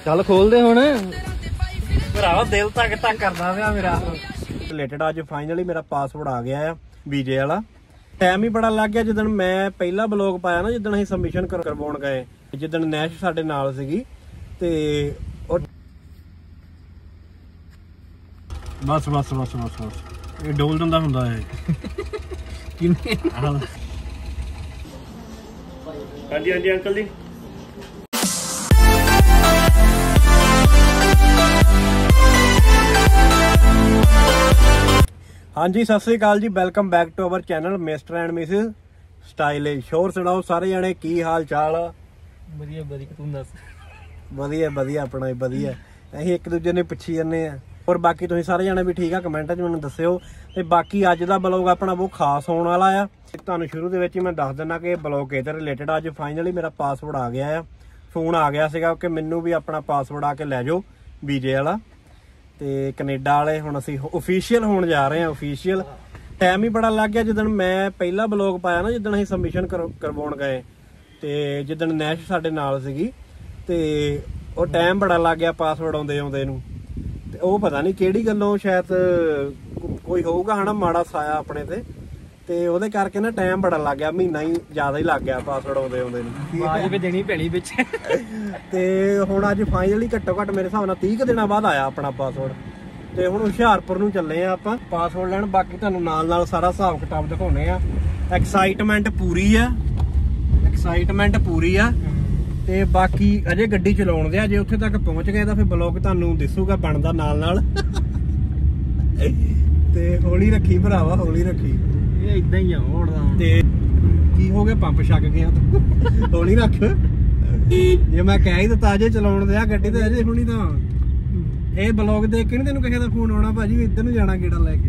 ਚੱਲ ਖੋਲਦੇ ਹੁਣ ਭਰਾ ਦਿਲ ਤੱਕ ਕਰਦਾ ਪਿਆ ਮੇਰਾ ਰਿਲੇਟਡ। ਅੱਜ ਫਾਈਨਲੀ ਮੇਰਾ ਪਾਸਵਰਡ ਆ ਗਿਆ ਆ ਵੀਜ਼ੇ ਵਾਲਾ। ਟਾਈਮ ਹੀ ਬੜਾ ਲੱਗ ਗਿਆ। ਜਿੱਦਣ ਮੈਂ ਪਹਿਲਾ ਬਲੌਗ ਪਾਇਆ ਨਾ, ਜਿੱਦਣ ਅਸੀਂ ਸਬਮਿਸ਼ਨ ਕਰਵਾਉਣ ਗਏ, ਜਿੱਦਣ ਨੈਸ਼ ਸਾਡੇ ਨਾਲ ਸੀਗੀ, ਤੇ ਉਹ ਬਸ ਬਸ ਬਸ ਬਸ ਬਸ ਇਹ ਡੋਲ ਦਿੰਦਾ ਹੁੰਦਾ ਇਹ ਕਿੰਨੇ। ਹਾਂਜੀ ਹਾਂਜੀ ਅੰਕਲ ਜੀ। ਹਾਂਜੀ ਸਤਿ ਸ੍ਰੀ ਅਕਾਲ ਜੀ, welcome back to our channel Mr and Mrs Stylish. ਹੋਰ ਸੁਣਾਓ ਸਾਰੇ ਜਣੇ, ਕੀ ਹਾਲ ਚਾਲ ਆ? ਵਧੀਆ ਵਧੀਆ, ਤੂੰ ਦੱਸ? ਵਧੀਆ ਵਧੀਆ, ਆਪਣਾ ਵੀ ਵਧੀਆ। ਅਸੀਂ ਇੱਕ ਦੂਜੇ ਨੇ ਪੁੱਛੀ ਜਾਂਦੇ ਆ। ਹੋਰ ਬਾਕੀ ਤੁਸੀਂ ਸਾਰੇ ਜਣੇ ਵੀ ਠੀਕ ਆ? ਕਮੈਂਟਾਂ 'ਚ ਮੈਨੂੰ ਦੱਸਿਓ। ਤੇ ਬਾਕੀ ਅੱਜ ਦਾ ਬਲੌਗ ਆਪਣਾ ਬਹੁਤ ਖਾਸ ਹੋਣ ਵਾਲਾ ਆ। ਤੁਹਾਨੂੰ ਸ਼ੁਰੂ ਦੇ ਵਿੱਚ ਹੀ ਮੈਂ ਦੱਸ ਦਿੰਦਾ ਕਿ ਬਲੌਗ ਇਹਦੇ ਰਿਲੇਟਡ। ਅੱਜ ਫਾਈਨਲੀ ਮੇਰਾ ਪਾਸਵਰਡ ਆ ਗਿਆ ਆ। ਫੋਨ ਆ ਗਿਆ ਸੀਗਾ ਕਿ ਮੈਨੂੰ ਵੀ ਆਪਣਾ ਪਾਸਵਰਡ ਆ ਕੇ ਲੈ ਜਾਓ ਵੀਜ਼ੇ ਵਾਲਾ। ਤੇ ਕੈਨੇਡਾ ਵਾਲੇ ਹੁਣ ਅਸੀਂ ਓਫੀਸ਼ੀਅਲ ਹੋਣ ਜਾ ਰਹੇ ਹਾਂ। ਓਫੀਸ਼ੀਅਲ ਟਾਈਮ ਹੀ ਬੜਾ ਲੱਗ ਗਿਆ। ਜਿੱਦਣ ਮੈਂ ਪਹਿਲਾ ਬਲੌਗ ਪਾਇਆ ਨਾ, ਜਿੱਦਣ ਅਸੀਂ ਸਬਮਿਸ਼ਨ ਕਰਵਾਉਣ ਗਏ, ਤੇ ਜਿੱਦਣ ਨੈਸ਼ ਸਾਡੇ ਨਾਲ ਸੀਗੀ, ਤੇ ਉਹ ਟਾਈਮ ਬੜਾ ਲੱਗ ਗਿਆ ਪਾਸਵਰਡ ਆਉਂਦੇ ਨੂੰ। ਤੇ ਉਹ ਪਤਾ ਨਹੀਂ ਕਿਹੜੀ ਗੱਲੋਂ, ਸ਼ਾਇਦ ਕੋਈ ਹੋਊਗਾ ਹਨਾ ਮਾੜਾ ਸਾਇਆ ਆਪਣੇ ਤੇ ਉਹਦੇ ਕਰਕੇ ਨਾ ਟਾਈਮ ਬੜਾ ਲੱਗ ਗਿਆ। ਮਹੀਨਾ ਹੀ ਜ਼ਿਆਦਾ ਹੀ ਲੱਗ ਗਿਆ ਪਾਸਵਰਡ ਆਉਂਦੇ ਨੂੰ। ਆਵਾਜ਼ ਵੀ ਦੇਣੀ ਪੈਣੀ ਵਿੱਚ। ਤੇ ਹੁਣ ਅੱਜ ਫਾਈਨਲੀ ਘੱਟੋ ਘੱਟ ਮੇਰੇ ਹਿਸਾਬ ਨਾਲ 30 ਕੁ ਦਿਨਾਂ ਬਾਅਦ ਆਇਆ ਆਪਣਾ ਪਾਸਵਰਡ। ਤੇ ਹੁਣ ਹੁਸ਼ਿਆਰਪੁਰ ਨੂੰ ਚੱਲੇ ਆ ਆਪਾਂ ਪਾਸਵਰਡ ਲੈਣ। ਬਾਕੀ ਤੁਹਾਨੂੰ ਨਾਲ ਨਾਲ ਸਾਰਾ ਹਿਸਾਬ ਕਿਤਾਬ ਦਿਖਾਉਣੇ ਆ। ਐਕਸਾਈਟਮੈਂਟ ਪੂਰੀ ਆ। ਤੇ ਬਾਕੀ ਅਜੇ ਗੱਡੀ ਚਲਾਉਣ ਦੇ ਆ। ਜੇ ਉੱਥੇ ਤੱਕ ਪਹੁੰਚ ਗਏ ਤਾਂ ਫਿਰ ਬਲੌਗ ਤੁਹਾਨੂੰ ਦਿਸੂਗਾ ਬਣਦਾ ਨਾਲ ਤੇ ਹੌਲੀ ਰੱਖੀ ਭਰਾਵਾ, ਹੌਲੀ ਰੱਖੀ। ਇਹ ਇਦਾਂ ਹੀ ਆ ਹੋੜਦਾ। ਤੇ ਕੀ ਹੋ ਗਿਆ, ਪੰਪ ਛੱਕ ਗਿਆ ਤੂੰ। ਹੌਲੀ ਰੱਖ। ਜੇ ਮੈਂ ਕਹਿ ਹੀ ਦਿੱਤਾ ਅਜੇ ਚਲਾਉਣ ਦੇ ਆ ਗੱਡੀ, ਤੇ ਅਜੇ ਹੁਣੀ ਤਾਂ ਇਹ ਬਲੌਗ ਦੇਖ ਕੇ ਨੀ ਤੈਨੂੰ ਕਿਸੇ ਦਾ ਫੋਨ ਆਉਣਾ ਭਾਜੀ ਇੱਧਰ ਨੂੰ ਜਾਣਾ ਗੇੜਾ ਲੈ ਕੇ।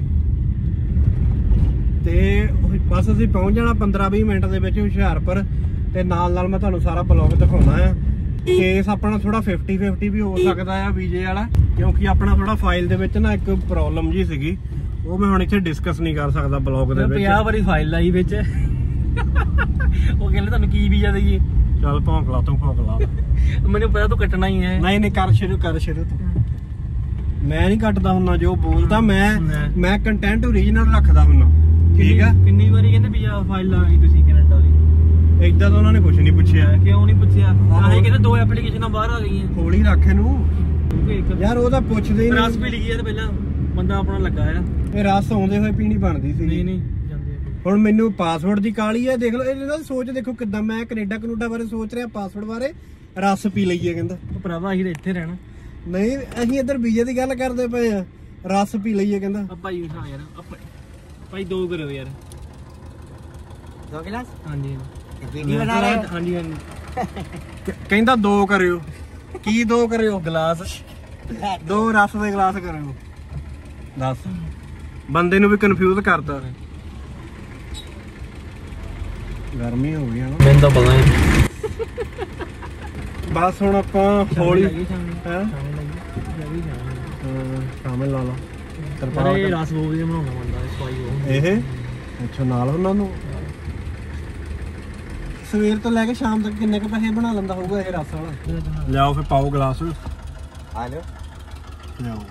ਤੇ ਬਸ ਅਸੀਂ ਪਹੁੰਚ ਜਾਣਾ 15-20 ਮਿੰਟ ਦੇ ਵਿੱਚ ਹੁਸ਼ਿਆਰਪੁਰ। ਤੇ ਨਾਲ ਮੈਂ ਤੁਹਾਨੂੰ ਸਾਰਾ ਬਲੌਗ ਦਿਖਾਉਣਾ ਆ। ਕੇਸ ਆਪਣਾ ਥੋੜਾ 50-50 ਵੀ ਹੋ ਸਕਦਾ ਆ ਵੀਜ਼ੇ ਵਾਲਾ, ਕਿਉਂਕਿ ਆਪਣਾ ਥੋੜਾ ਫਾਈਲ ਦੇ ਵਿੱਚ ਨਾ ਇੱਕ ਪ੍ਰੋਬਲਮ ਜੀ ਸੀਗੀ। ਉਹ ਮੈਂ ਹੁਣ ਇੱਥੇ ਡਿਸਕਸ ਨਹੀਂ ਕਰ ਸਕਦਾ ਬਲੌਗ ਦੇ ਵਿੱਚ। 50 ਵਾਰੀ ਫਾਈਲ ਲਾਈ ਵਿੱਚ। ਉਹ ਕਹਿੰਦੇ ਤੁਹਾਨੂੰ ਕੀ ਵੀਜ਼ਾ ਦੇਈਏ। ਚੱਲ ਭੌਂਕ ਲਾ ਤੂੰ, ਭੌਂਕ ਲਾ। ਮੈਨੂੰ ਪਤਾ ਤੂੰ ਕੱਟਣਾ ਹੀ ਹੈ। ਨਹੀਂ ਕਰ ਸ਼ੁਰੂ ਤੂੰ। ਮੈਂ ਨਹੀਂ ਕੱਟਦਾ ਹੁੰਦਾ ਜੋ ਬੋਲਦਾ। ਮੈਂ ਕੰਟੈਂਟ ਓਰੀਜਨਲ ਰੱਖਦਾ ਹੁੰਦਾ। ਠੀਕ ਆ। ਕਿੰਨੀ ਵਾਰੀ ਕਹਿੰਦੇ ਵੀਜ਼ਾ ਫਾਈਲ ਲਾਈ ਤੁਸੀਂ ਕੈਨੇਡਾ ਦੀ? ਏਦਾਂ ਤਾਂ ਉਹਨਾਂ ਨੇ ਕੁਝ ਨਹੀਂ ਪੁੱਛਿਆ। ਕਿਉਂ ਨਹੀਂ ਪੁੱਛਿਆ? ਆਹੇ ਕਹਿੰਦੇ 2 ਐਪਲੀਕੇਸ਼ਨਾਂ ਬਾਹਰ ਆ ਗਈਆਂ। ਹੌਲੀ ਰੱਖ ਇਹਨੂੰ ਯਾਰ, ਉਹ ਤਾਂ ਪੁੱਛਦੇ ਹੀ ਨਹੀਂ। ਰਸ ਪੀ ਲਈ ਯਾਰ, ਪਹਿਲਾਂ ਬੰਦਾ ਆਪਣਾ ਲੱਗਾ ਆ। ਇਹ ਰਸ ਆਉਂਦੇ ਹੋਏ ਪੀਣੀ ਬਣਦੀ ਸੀ। ਨਹੀਂ ਜਾਂਦੇ। ਹੁਣ ਮੈਨੂੰ ਪਾਸਵਰਡ ਦੀ ਕਾਲੀ ਆ। ਦੇਖ ਲਓ ਇਹਨਾਂ ਦੀ ਸੋਚ ਦੇਖੋ ਕਿੱਦਾਂ। ਮੈਂ ਕੈਨੇਡਾ ਬਾਰੇ ਸੋਚ ਰਿਹਾ, ਪਾਸਵਰਡ ਬਾਰੇ। ਰਸ ਪੀ ਲਈਏ ਕਹਿੰਦਾ। ਭਰਾਵਾ ਅਸੀਂ ਤਾਂ ਇੱਥੇ ਰਹਿਣਾ। ਨਹੀਂ, ਅਸੀਂ ਇੱਧਰ ਵੀਜ਼ੇ ਦੀ ਗੱਲ ਕਰਦੇ ਪਏ ਆ। ਰਸ ਪੀ ਲਈਏ ਕਹਿੰਦਾ। ਭਾਈ ਯਾਰ ਭਾਈ 2 ਕਰਿਓ ਯਾਰ। 2 ਗਲਾਸ? ਹਾਂਜੀ ਵੀਡੀਓ ਬਣਾ ਰਹੇ ਹੋ? ਹਾਂਜੀ ਕਹਿੰਦਾ 2 ਕਰਿਓ। ਕੀ 2 ਕਰਿਓ? ਗਲਾਸ 2 ਰਸ ਦੇ ਗਲਾਸ ਕਰਿਓ। ਦੱਸ, ਬੰਦੇ ਨੂੰ ਵੀ ਕਨਫਿਊਜ਼ ਕਰਦਾ। ਗਰਮੀ ਹੋ ਗਈ ਨਾ, ਮੈਨੂੰ ਤਾਂ ਪਤਾ ਨਹੀਂ। ਬਸ ਹੁਣ ਆਪਾਂ ਹੌਲੀ ਸ਼ਾਮਲ ਲਾ ਲਾ। ਇਹ ਰਸ ਬਹੁਤ ਵਧੀਆ ਬਣਾਉਣਾ ਬੰਦਾ। ਇਹ ਅੱਛਾ, ਨਾਲ ਉਹਨਾਂ ਨੂੰ ਸਵੇਰ ਤੋਂ ਲੈ ਕੇ ਸ਼ਾਮ ਤੱਕ ਕਿੰਨੇ ਕੁ ਪੈਸੇ ਬਣਾ ਲੈਂਦਾ ਹੋਊਗਾ ਇਹ ਰਸ ਵਾਲਾ? ਲਿਆਓ ਫਿਰ, ਪਾਓ ਗਲਾਸ। ਆ ਲਿਓ, ਲਿਆਓ।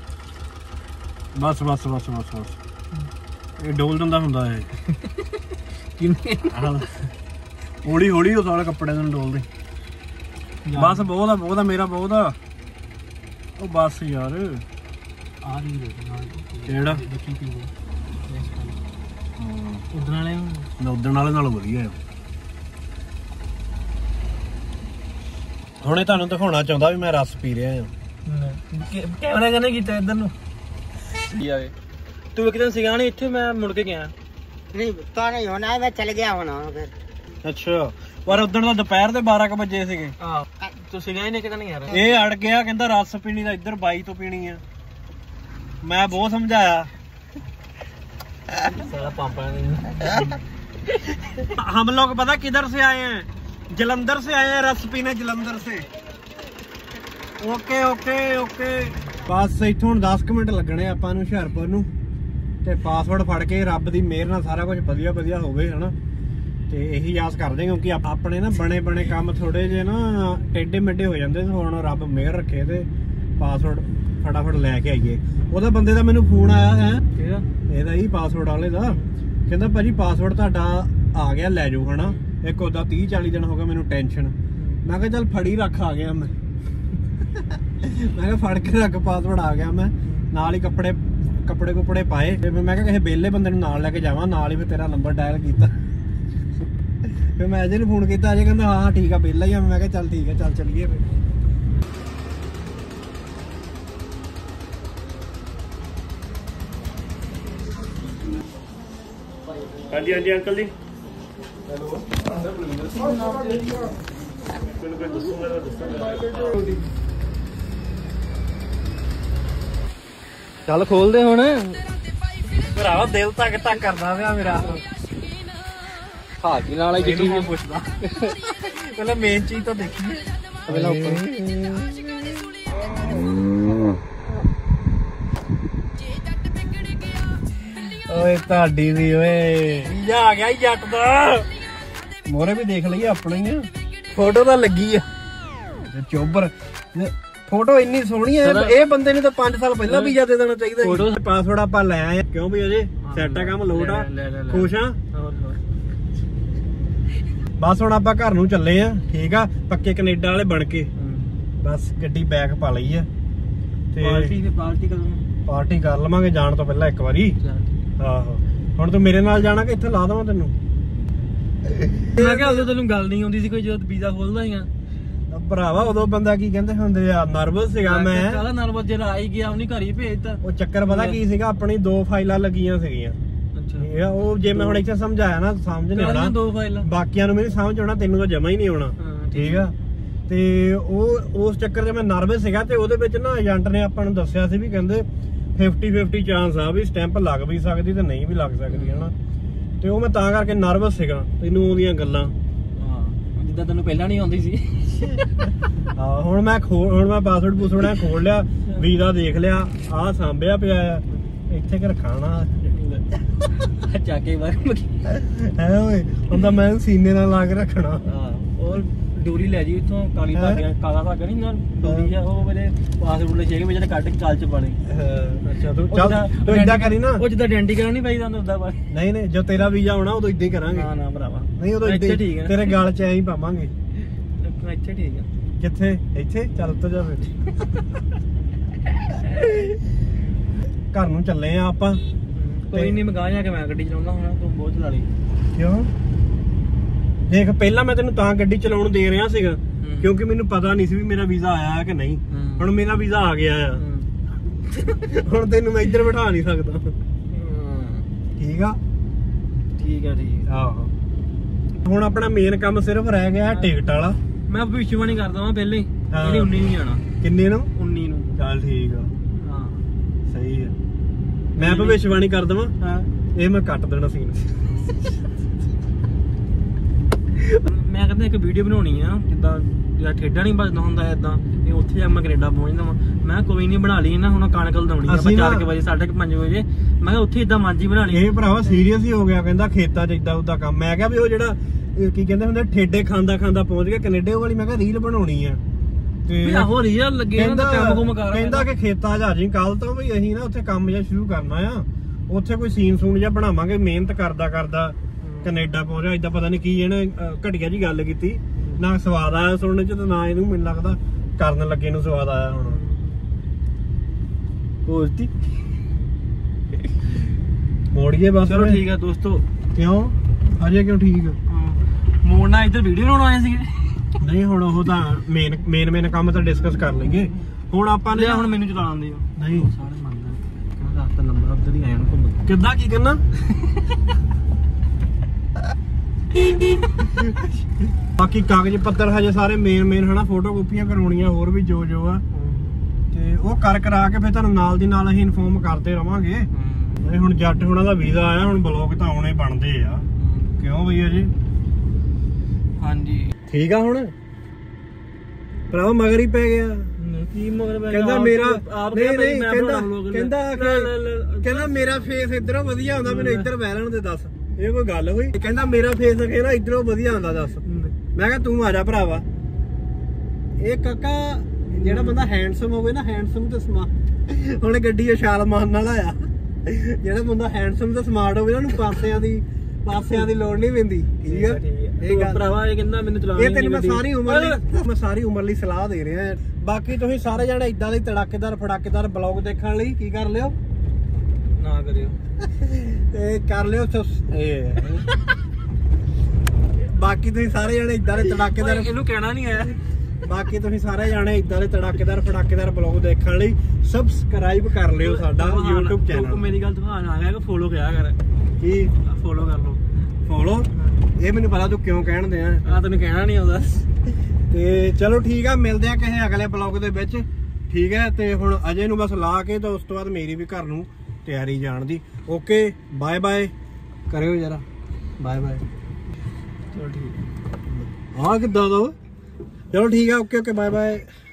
ਬਸ ਬਸ ਬਸ ਬਸ ਬਸ ਇਹ ਡੋਲ ਦਿੰਦਾ ਹੁੰਦਾ ਇਹ। ਕਿੰਨੇ ਹੌਲੀ ਹੌਲੀ ਉਹ ਸਾਰੇ ਕੱਪੜੇ ਨੂੰ ਡੋਲਦੇ। ਬਸ ਬਹੁਤ ਆ ਮੇਰਾ ਬਹੁਤ ਆ। ਉਹ ਬਸ ਯਾਰ ਆ ਰਹੀ ਕਿਹੜਾ ਉਦਣ ਵਾਲੇ ਨਾਲੋਂ ਵਧੀਆ ਆ। ਹੁਣੇ ਤੁਹਾਨੂੰ ਦਿਖਾਉਣਾ ਚਾਹੁੰਦਾ ਵੀ ਮੈਂ ਰਸ ਪੀ ਰਿਹਾ ਆ। ਕੈਮਰਾ ਕਰਨੇ ਕੀਤਾ ਇੱਧਰ ਨੂੰ। ਤੂੰ ਇੱਕ ਦਿਨ ਸੀਗਾ ਨਹੀਂ ਇੱਥੇ, ਮੈਂ ਮੁੜ ਕੇ ਗਿਆ। नहीं तो नहीं होना है, मैं चल गया होना फिर। ਅੱਛਾ, ਪਰ ਉਦੋਂ ਤਾਂ ਦੁਪਹਿਰ ਦੇ 12 ਵਜੇ ਸੀਗੇ। ਤੂੰ ਸੀਗਾ ਹੀ ਨਹੀਂ ਕਿਤੇ ਨਹੀਂ ਯਾਰ। ਇਹ ਅੜ ਗਿਆ, ਕਹਿੰਦਾ ਰਸ ਪੀਣੀ ਦਾ ਇੱਧਰ 22 ਤੋਂ ਪੀਣੀ ਆ। ਮੈਂ ਬਹੁਤ ਸਮਝਾਇਆ। साला पापा हम लोग पता किधर से आए हैं? जलंधर से आए हैं, रस पीने जलंधर से। Okay okay okay. बस इत्थों 10 मिनट लगने आपां नूं हुशियारपुर नूं। ਤੇ ਪਾਸਵਰਡ ਫੜ ਕੇ ਰੱਬ ਦੀ ਮਿਹਰ ਨਾਲ ਸਾਰਾ ਕੁਝ ਵਧੀਆ ਹੋਵੇ ਹਨਾ। ਤੇ ਇਹੀ ਆਸ ਕਰਦੇ ਕਿਉਂਕਿ ਆਪਣੇ ਨਾ ਬਣੇ ਕੰਮ ਥੋੜੇ ਜੇ ਨਾ ਟੇਢੇ ਮੇਢੇ ਹੋ ਜਾਂਦੇ। ਹੁਣ ਰੱਬ ਮਿਹਰ ਰੱਖੇ ਤੇ ਪਾਸਵਰਡ ਫਟਾਫਟ ਲੈ ਕੇ ਆਈਏ। ਉਹਦਾ ਬੰਦੇ ਦਾ ਮੈਨੂੰ ਫੋਨ ਆਇਆ ਹੈ, ਇਹਦਾ ਹੀ ਪਾਸਵਰਡ ਵਾਲੇ ਦਾ, ਕਹਿੰਦਾ ਭਾਜੀ ਪਾਸਵਰਡ ਤੁਹਾਡਾ ਆ ਗਿਆ ਲੈ ਜਾਓ ਹਨਾ। ਇੱਕ ਉਹਦਾ 30-40 ਦਿਨ ਹੋ ਗਏ ਮੈਨੂੰ ਟੈਨਸ਼ਨ। ਮੈਂ ਕਿਹਾ ਚੱਲ ਫੜੀ ਰੱਖ, ਆ ਗਿਆ ਮੈਂ ਕਿਹਾ ਫੜ ਕੇ ਰੱਖ, ਪਾਸਵਰਡ ਆ ਗਿਆ। ਮੈਂ ਨਾਲ ਹੀ ਕੱਪੜੇ ਕੁਪੜੇ ਪਾਏ ਤੇ ਮੈਂ ਕਿਹਾ ਕਿਸੇ ਵਿਹਲੇ ਬੰਦੇ ਨੂੰ ਨਾਲ ਲੈ ਕੇ ਜਾਵਾਂ, ਨਾਲ ਹੀ ਫਿਰ ਤੇਰਾ ਨੰਬਰ ਡਾਇਲ ਕੀਤਾ। ਫਿਰ ਮੈਂ ਅਜੇ ਨੂੰ ਫੋਨ ਕੀਤਾ, ਅਜੇ ਕਹਿੰਦਾ ਹਾਂ ਠੀਕ ਆ ਵਿਹਲਾ ਹੀ ਆ। ਮੈਂ ਕਿਹਾ ਚੱਲ ਠੀਕ ਆ, ਚੱਲ ਚੱਲੀਏ ਫਿਰ। ਹਾਂਜੀ ਹਾਂਜੀ ਅੰਕਲ ਜੀ। ਚੱਲ ਖੋਲਦੇ ਹੁਣ ਭਰਾਵਾ, ਦਿਲ ਤੱਕ ਕਰਦਾ ਪਿਆ ਮੇਰਾ। ਹਾਕੀ ਨਾਲ ਹੀ ਜਿਹਨੂੰ ਪੁੱਛਦਾ ਪਹਿਲਾਂ ਮੇਨ ਚੀਜ਼ ਤਾਂ ਦੇਖੀ ਪਹਿਲਾਂ ਉੱਪਰ। ਓਏ ਤੁਹਾਡੀ ਵੀ ਓਏ ਵੀਜ਼ਾ ਆ ਗਿਆ ਜੱਟ ਦਾ। ਮੋਰੇ ਵੀ ਦੇਖ ਲਈਏ ਆਪਣਾ ਹੀ ਆ, ਫੋਟੋ ਤਾਂ ਲੱਗੀ ਆ ਚੋਬਰ। ਫੋਟੋ ਇੰਨੀ ਸੋਹਣੀ ਆ, ਇਹ ਬੰਦੇ ਨੇ ਤਾਂ 5 ਸਾਲ ਪਹਿਲਾਂ ਵੀਜ਼ਾ ਦੇ ਦੇਣਾ ਚਾਹੀਦਾ। ਫੋਟੋ ਪਾਸਵਰਡ ਆਪਾਂ ਲੈ ਆਏ ਕਿਉਂ ਵੀ ਅਜੇ ਸੈੱਟ ਆ ਕੰਮ, ਲੋਟ ਆ, ਖੁਸ਼ ਆ। ਬਸ ਹੁਣ ਆਪਾਂ ਘਰ ਨੂੰ ਚੱਲੇ ਆ, ਠੀਕ ਆ, ਪੱਕੇ ਕੈਨੇਡਾ ਵਾਲੇ ਬਣ ਕੇ। ਬਸ ਗੱਡੀ ਬੈਗ ਪਾ ਲਈ ਆ ਤੇ ਪਾਰਟੀ ਕਰ ਲਵਾਂਗੇ ਜਾਣ ਤੋਂ ਪਹਿਲਾਂ ਇੱਕ ਵਾਰੀ। ਆਹੋ ਹੁਣ ਤੂੰ ਮੇਰੇ ਨਾਲ ਜਾਣਾ ਕਿ ਇੱਥੇ ਲਾ ਦੇਵਾਂ ਤੈਨੂੰ? ਮੈਂ ਕਿਹਾ ਉਦੋਂ ਤੈਨੂੰ ਗੱਲ ਨਹੀਂ ਆਉਂਦੀ ਸੀ ਕੋਈ, ਜਦੋਂ ਵੀਜ਼ਾ ਖੋਲਦਾ ਹੀ ਆ ਭਰਾਵਾ। ਉਦੋਂ ਬੰਦਾ ਕੀ ਕਹਿੰਦੇ ਹੁੰਦੇ ਆ, ਨਰਵਸ ਸੀਗਾ ਮੈਂ। ਸਾਲਾ ਨਰਵਸ ਜਿਹੜਾ ਆਈ ਗਿਆ ਉਹਨੇ ਘਰ ਹੀ ਭੇਜਤਾ। ਉਹ ਚੱਕਰ ਪਤਾ ਕੀ ਸੀਗਾ, ਆਪਣੀ 2 ਫਾਈਲਾਂ ਲੱਗੀਆਂ ਸੀਗੀਆਂ। ਉਹ ਜੇ ਮੈਂ ਹੁਣ ਇੱਥੇ ਸਮਝਾਇਆ ਨਾ ਸਮਝ ਨਹੀਂ ਆਉਣਾ, 2 ਫਾਈਲਾਂ ਬਾਕੀਆਂ ਨੂੰ ਮੈਨੂੰ ਸਮਝ ਆਉਣਾ, ਤੈਨੂੰ ਤਾਂ ਜਮਾ ਹੀ ਨਹੀਂ ਆਉਣਾ। ਠੀਕ ਆ, ਤੇ ਉਹ ਉਸ ਚੱਕਰ 'ਚ ਮੈਂ ਨਰਵਸ ਸੀਗਾ। ਤੇ ਉਹਦੇ ਵਿੱਚ ਨਾ ਏਜੰਟ ਨੇ ਆਪਾਂ ਨੂੰ ਦੱਸਿਆ ਸੀ ਵੀ ਕਹਿੰਦੇ 50-50 ਚਾਂਸ ਆ ਵੀ ਸਟੈਂਪ ਲੱਗ ਵੀ ਸਕਦੀ ਤੇ ਨਹੀਂ ਵੀ ਲੱਗ ਸਕਦੀ ਹਨਾ। ਤੇ ਉਹ ਮੈਂ ਤਾਂ ਕਰਕੇ ਨਰਵਸ ਸੀਗਾ, ਤੈਨੂੰ ਉਹਦੀਆਂ ਗੱਲਾਂ ਜਿੱਦਾਂ ਤੈਨੂੰ ਪਹਿਲਾਂ ਨਹੀਂ ਆਉਂਦੀ ਸੀ। ਹਾਂ ਹੁਣ ਮੈਂ ਪਾਸਵਰਡ ਖੋਲ ਲਿਆ, ਵੀਜ਼ਾ ਦੇਖ ਲਿਆ, ਆਹ ਸਾਂਭਿਆ ਪਿਆ ਆ ਇੱਥੇ ਕਿ ਰਖਾਣਾ ਚਾਕੇ ਹੈ ਓਏ। ਹੁੰਦਾ ਮੈਂ ਸੀਨੇ ਨਾਲ ਲਾ ਕੇ ਰੱਖਣਾ। ਔਰ ਡੋਰੀ ਲੈ ਜੀ ਇੱਥੋਂ ਕਾਲੀ ਧਾਗਾ, ਕਾਲਾ ਧਾਗਾ ਨਹੀਂ ਨਾ ਡੋਰੀ ਆ, ਉਹ ਮੇਰੇ ਪਾਸਪੋਰਟ ਲੈ ਛੇਕ ਵਿੱਚ ਕੱਢ ਕੇ ਚਾਲ ਚ ਪਾਣੇ। ਅੱਛਾ ਤੂੰ ਇਦਾਂ ਕਰੀ ਨਾ, ਉਹ ਜਿੱਦਾਂ ਆਇਡੈਂਟੀ ਨਹੀਂ ਪਾਈਦਾ ਹੁੰਦਾ ਉਦਾਂ। ਨਹੀਂ ਜੋ ਤੇਰਾ ਵੀਜ਼ਾ ਆਉਣਾ ਉਦੋਂ ਇਦਾਂ ਹੀ ਕਰਾਂਗੇ। ਨਾ ਭਰਾਵਾ ਨਹੀਂ ਉਦੋਂ ਇੱਥੇ ਠੀਕ ਹੈ, ਤੇਰੇ ਗਲ 'ਚ ਐਂ ਹੀ ਪਾਵਾਂਗੇ। ਇੱਥੇ ਠੀਕ ਆ। ਕਿੱਥੇ? ਇੱਥੇ ਚੱਲ ਉੱਤਰ ਜਾ ਫਿਰ। ਘਰ ਨੂੰ ਚੱਲੇ ਆ ਆਪਾਂ। ਕੋਈ ਨਹੀਂ ਮਗਾ ਜਾ ਕੇ ਮੈਂ ਗੱਡੀ ਚਲਾਉਂਦਾ ਹੁਣ, ਤੂੰ ਬਹੁਤ ਚਲਾ ਲਈ। ਕਿਉਂ? ਦੇਖ ਪਹਿਲਾਂ ਮੈਂ ਤੈਨੂੰ ਤਾਂ ਗੱਡੀ ਚਲਾਉਣ ਦੇ ਰਿਹਾ ਸੀਗਾ ਕਿਉਂਕਿ ਮੈਨੂੰ ਪਤਾ ਨਹੀਂ ਸੀ ਵੀ ਮੇਰਾ ਵੀਜ਼ਾ ਆਇਆ ਕਿ ਨਹੀਂ। ਹੁਣ ਮੇਰਾ ਵੀਜ਼ਾ ਆ ਗਿਆ ਆ, ਹੁਣ ਤੈਨੂੰ ਮੈਂ ਇੱਧਰ ਬਿਠਾ ਨਹੀਂ ਸਕਦਾ। ਠੀਕ ਆ ਠੀਕ ਆ ਠੀਕ ਆ। ਆਹੋ ਹੁਣ ਆਪਣਾ ਮੇਨ ਕੰਮ ਸਿਰਫ ਰਹਿ ਗਿਆ ਟਿਕਟ ਵਾਲਾ। ਮੈਂ ਭਵਿੱਖਬਾਣੀ ਕਰਦਾ ਵਾਂ ਪਹਿਲੇ, ਇਹਨੇ 19 ਨੂੰ ਜਾਣਾ। ਕਿੰਨੇ ਨੂੰ? 19 ਨੂੰ। ਚੱਲ ਠੀਕ ਆ, ਹਾਂ ਸਹੀ ਆ। ਮੈਂ ਭਵਿੱਖਬਾਣੀ ਕਰ ਦਵਾਂ? ਹਾਂ ਇਹ ਮੈਂ ਕੱਟ ਦੇਣਾ ਸੀਨ। ਮੈਂ ਕਹਿੰਦਾ ਇੱਕ ਵੀਡੀਓ ਬਣਾਉਣੀ ਆ ਜਿੱਦਾਂ ਜਿਹੜਾ ਠੇਡਾ ਨਹੀਂ ਵੱਜਦਾ ਹੁੰਦਾ ਏਦਾਂ, ਇਹ ਉੱਥੇ ਜਾ ਮੈਂ ਕੈਨੇਡਾ ਪਹੁੰਚਦਾ ਵਾਂ। ਮੈਂ ਕੋਈ ਨਹੀਂ ਬਣਾ ਲਈ ਨਾ, ਹੁਣ ਕਣਕ ਲਾਉਣੀ ਆ 4 ਵਜੇ 5:30 ਵਜੇ। ਮੈਂ ਕਿਹਾ ਉੱਥੇ ਏਦਾਂ ਮਾਂਜੀ ਬਣਾ ਲਈ। ਇਹ ਭਰਾਵਾ ਸੀਰੀਅਸ ਹੀ ਹੋ ਗਿਆ, ਕਹਿੰਦਾ ਖੇਤਾਂ 'ਚ ਏਦਾਂ ਉਦਾਂ ਕੰਮ। ਮੈਂ ਕਿਹਾ ਵੀ ਉਹ ਜਿਹੜਾ ਕੀ ਕਹਿੰਦੇ ਹੁੰਦੇ ਠੇਡੇ ਖਾਂਦਾ ਪਹੁੰਚ ਗਿਆ ਕੈਨੇਡਾ ਵਾਲੀ। ਮੈਂ ਕਿਹਾ ਰੀਲ ਬਣਾਉਣੀ ਆ ਤੇ ਆਹੋ ਰੀਲ ਲੱਗੇ ਕਹਿੰਦਾ ਕਿ ਖੇਤਾਂ 'ਚ ਆ ਜੀ ਕੱਲ ਤੋਂ ਵੀ ਅਸੀਂ ਨਾ ਉੱਥੇ ਕੰਮ ਜਿਹਾ ਸ਼ੁਰੂ ਕਰਨਾ ਆ, ਉੱਥੇ ਕੋਈ ਸੀਨ ਸੂਨ ਜਿਹਾ ਬਣਾਵਾਂਗੇ। ਮਿਹਨਤ ਕਰਦਾ ਕੈਨੇਡਾ ਪਹੁੰਚ ਰਿਹਾ। ਏਦਾਂ ਪਤਾ ਨਹੀਂ ਕੀ ਇਹਨੇ ਘਟੀਆ ਜੀ ਗੱਲ ਕੀਤੀ, ਨਾ ਸਵਾਦ ਆਇਆ ਸੁਣਨ 'ਚ ਤੇ ਨਾ ਇਹਨੂੰ ਮੈਨੂੰ ਲੱਗਦਾ ਕਰਨ ਲੱਗੇ ਨੂੰ ਸਵਾਦ ਆਇਆ। ਹੁਣ ਪੋਸਤੀ ਮੋੜੀਏ ਬਸ। ਚਲੋ ਠੀਕ ਆ ਦੋਸਤੋ। ਕਿਉਂ ਅਜੇ ਕਿਉਂ ਠੀਕ ਆ? ਮੋੜਨਾ ਇੱਧਰ ਵੀਡੀਓ ਬਣਾਉਣ ਆਏ ਸੀਗੇ। ਨਹੀਂ ਹੁਣ ਉਹ ਤਾਂ ਮੇਨ ਕੰਮ ਤਾਂ ਡਿਸਕਸ ਕਰ ਲਈਏ। ਹੁਣ ਆਪਾਂ ਨੇ ਹੁਣ ਮੈਨੂੰ ਚਲਾ ਆਉਂਦੇ ਨਹੀਂ ਸਾਰੇ ਮੰਨਦਾ, ਕਹਿੰਦਾ ਦੱਸ ਤਾਂ ਨੰਬਰ ਉੱਧਰ ਹੀ ਆਇਆ ਨੂੰ ਘੁੰਮ ਕਿੱਦਾਂ ਕੀ ਕਰਨਾ। ਬਾਕੀ ਕਾਗਜ਼ ਪੱਤਰ ਹਜੇ ਸਾਰੇ ਮੇਨ ਹਨਾ, ਫੋਟੋ ਕਾਪੀਆਂ ਕਰਾਉਣੀਆਂ ਹੋਰ ਵੀ ਜੋ ਆ, ਤੇ ਉਹ ਕਰਾ ਕੇ ਫਿਰ ਤੁਹਾਨੂੰ ਨਾਲ ਦੀ ਨਾਲ ਅਸੀਂ ਇਨਫੋਰਮ ਕਰਦੇ ਰਵਾਂਗੇ। ਹੁਣ ਜੱਟ ਹੁਣਾਂ ਦਾ ਵੀਜ਼ਾ ਆਇਆ, ਹੁਣ ਬਲੌਗ ਤਾਂ ਆਉਣੇ ਬਣਦੇ ਆ। ਕਿਉਂ ਭਈਆ ਜੀ? ਹਾਂਜੀ ਠੀਕ ਆ। ਹੁਣ ਭਰਾਵਾ ਮਗਰ ਹੀ ਪੈ ਗਿਆ। ਕੀ ਮਗਰ ਪੈ ਗਿਆ? ਕਹਿੰਦਾ ਮੇਰਾ ਕਹਿੰਦਾ ਮੇਰਾ ਫੇਸ ਇੱਧਰੋਂ ਵਧੀਆ ਹੁੰਦਾ, ਮੈਨੂੰ ਇੱਧਰ ਬਹਿ ਲੈਣ ਦੇ। ਦੱਸ ਇਹ ਕੋਈ ਗੱਲ ਹੋਈ? ਕਹਿੰਦਾ ਮੇਰਾ ਫੇਸ ਅਗੇ ਨਾ ਇਧਰੋਂ ਵਧੀਆ ਆਉਂਦਾ। ਦੱਸ ਮੈਂ ਕਿਹਾ ਤੂੰ ਆ ਜਾ ਭਰਾਵਾ। ਇਹ ਕਾਕਾ ਜਿਹੜਾ ਬੰਦਾ ਹੈਂਡਸਮ ਹੋਵੇ ਨਾ, ਹੈਂਡਸਮ ਤੇ ਸਮਾਰਟ, ਹੁਣ ਗੱਡੀ ਛਾਲ ਮਾਰਨ ਵਾਲਾ ਆ। ਜਿਹੜਾ ਬੰਦਾ ਹੈਂਡਸਮ ਤੇ ਸਮਾਰਟ ਹੋਵੇ ਨਾ, ਉਹਨੂੰ ਪਾਸਿਆਂ ਦੀ ਲੋੜ ਨਹੀਂ ਪੈਂਦੀ। ਠੀਕ ਆ ਇਹ ਗੱਲ ਭਰਾਵਾ। ਇਹ ਕਹਿੰਦਾ ਮੈਨੂੰ ਚਲਾਉਣੀ ਇਹ ਤੈਨੂੰ ਮੈਂ ਸਾਰੀ ਉਮਰ ਲਈ ਸਲਾਹ ਦੇ ਰਿਹਾ। ਬਾਕੀ ਤੁਸੀਂ ਸਾਰੇ ਜਣੇ ਇਦਾਂ ਦੇ ਧੜਾਕੇਦਾਰ ਫੜਾਕੇਦਾਰ ਬਲੌਗ ਦੇਖਣ ਲਈ ਕੀ ਕਰ ਲਿਓ ਨਾ ਕਰਿਓ ਤੇ ਕਰ ਲਿਓ ਬਾਕੀ ਤੁਸੀਂ ਸਾਰੇ ਜਣੇ ਇਦਾਂ ਦੇ ਧੜਾਕੇਦਾਰ, ਇਹਨੂੰ ਕਹਿਣਾ ਨਹੀਂ ਆਇਆ। ਬਾਕੀ ਤੁਸੀਂ ਸਾਰੇ ਜਾਣੇ ਇਦਾਂ ਦੇ ਧੜਾਕੇਦਾਰ ਫੜਾਕੇਦਾਰ ਬਲੌਗ ਦੇਖਣ ਲਈ ਸਬਸਕ੍ਰਾਈਬ ਕਰ ਲਿਓ ਸਾਡਾ YouTube ਚੈਨਲ। ਮੇਰੀ ਗੱਲ ਤੁਹਾਨੂੰ ਆ ਗਿਆ ਕਿ ਫੋਲੋ ਕਰਿਆ ਕਰ। ਕੀ ਫੋਲੋ ਕਰ ਲਓ? ਫੋਲੋ ਇਹ ਮੈਨੂੰ ਪਤਾ ਤੂੰ ਕਿਉਂ ਕਹਿਣ ਦੇ ਆ ਤੈਨੂੰ ਕਹਿਣਾ ਨਹੀਂ ਆਉਂਦਾ। ਤੇ ਚਲੋ ਠੀਕ ਆ, ਮਿਲਦੇ ਆ ਕਿਸੇ ਅਗਲੇ ਬਲੌਗ ਦੇ ਵਿੱਚ। ਠੀਕ ਹੈ, ਤੇ ਹੁਣ ਅਜੇ ਨੂੰ ਬਸ ਲਾ ਕੇ ਤਾਂ ਉਸ ਤੋਂ ਬਾਅਦ ਮੇਰੀ ਵੀ ਘਰ ਨੂੰ ਤਿਆਰੀ ਜਾਣ ਦੀ। ਓਕੇ ਬਾਏ ਬਾਏ ਕਰਿਓ ਜਰਾ, ਬਾਏ ਬਾਏ। ਚਲੋ ਠੀਕ ਆ ਕਿੱਦਾਂ ਦਾ? ਚਲੋ ਠੀਕ ਆ, ਓਕੇ ਓਕੇ ਬਾਏ ਬਾਏ।